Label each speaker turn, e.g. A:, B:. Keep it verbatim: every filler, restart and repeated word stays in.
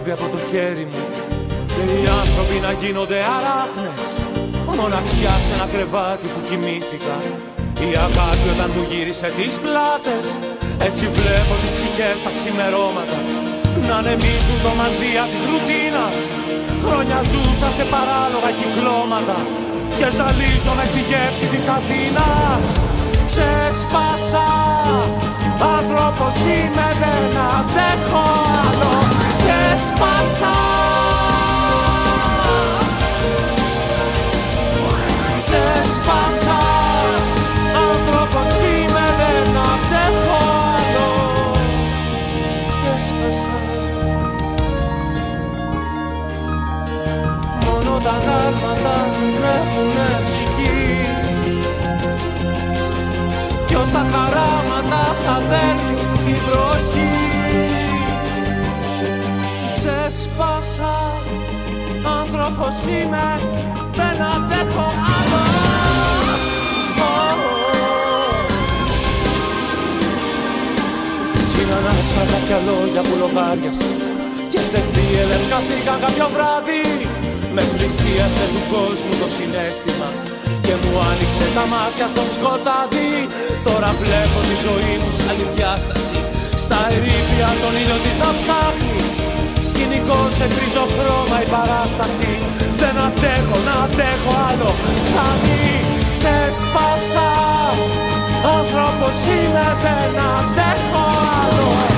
A: φεύγει από το χέρι μου. Και οι άνθρωποι να γίνονται αράχνες, μοναξιά σε ένα κρεβάτι που κοιμήθηκα. Η αγάπη όταν μου γύρισε τις πλάτες, έτσι βλέπω τις ψυχές τα ξημερώματα να ανεμίζουν το μανδύα της ρουτίνας. Χρόνια ζούσα σε παράλογα κυκλώματα και ζαλίζομαι στη γεύση της Αθήνας. Ξεσπάσα, άνθρωπος είμαι, δεν αντέχω άλλο. Ξεσπάσα, ξεσπάσα, άνθρωπος είμαι, δεν αντέχω άλλο. Ξεσπάσα. Μόνο τα γάλματα έχουνε ψυχή, κι ως τα χαράματα τα δέρνει η βροχή. Ξεσπάσα, άνθρωπος είμαι, δεν αντέχω άλλο. Κι είναι ανάσφα κάποια λόγια που λογάριασε και σε θύελες χαθήκαν κάποιο βράδυ. Με πλησίασε του κόσμου το συναίσθημα και μου άνοιξε τα μάτια στο σκοτάδι. Τώρα βλέπω τη ζωή μου σε άλλη διάσταση, στα ερείπια τον ήλιο της να ψάχνει. Σκηνικό σε γκρίζο χρώμα η παράσταση. Δεν αντέχω να αντέχω άλλο. Φτάνει, ξεσπάσα, άνθρωπος είμαι, δεν αντέχω άλλο.